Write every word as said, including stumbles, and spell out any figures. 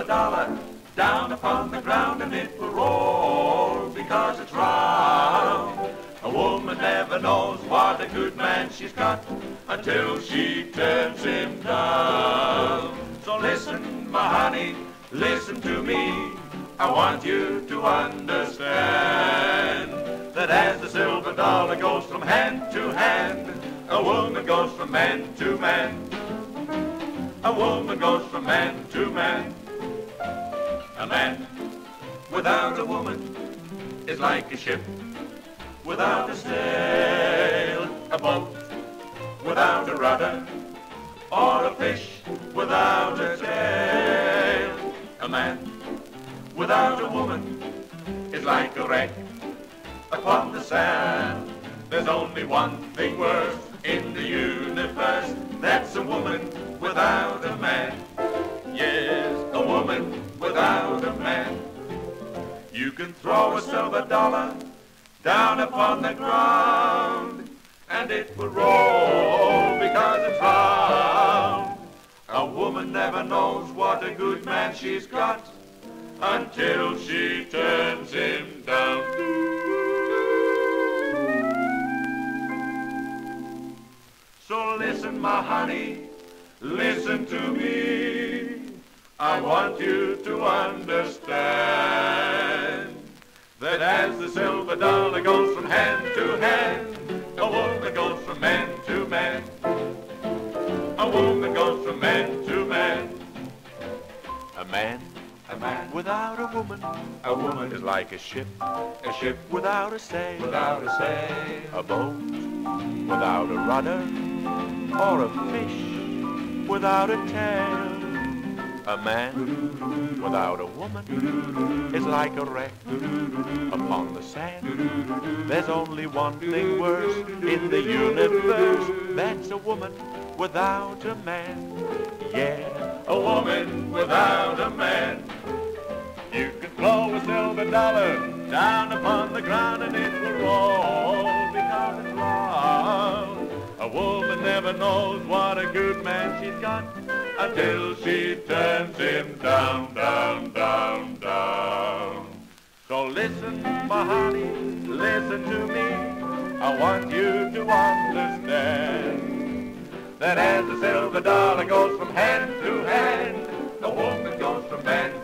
dollar down upon the ground, and it will roll because it's round. A woman never knows what a good man she's got until she turns him down. So listen, my honey, listen to me. I want you to understand that as the silver dollar goes from hand to hand, a woman goes from man to man. A woman goes from man to man. A man without a woman is like a ship without a sail, a boat without a rudder, or a fish without a tail. A man without a woman is like a wreck upon the sand. There's only one thing worse in the universe, that's a woman without a man. Yes, a woman without a man. You can throw a silver dollar down upon the ground, and it will roll because it's round. A woman never knows what a good man she's got until she turns him down. So listen, my honey, listen to me. I want you to understand that as the silver dollar goes from hand to hand, a woman goes from man to man. A woman goes from man to man. A man, a man without a woman, a woman is like a ship, a ship without a sail, without a sail, a boat without a rudder, or a fish without a tail. A man without a woman is like a wreck upon the sand. There's only one thing worse in the universe, that's a woman without a man. Yeah, a woman without a man. you can throw a silver dollar down upon the ground and it will roll because it's round. A woman never knows what a good man she's got until she turns him down, down, down, down. So listen, my honey, listen to me. I want you to understand that as the silver dollar goes from hand to hand, a woman goes from man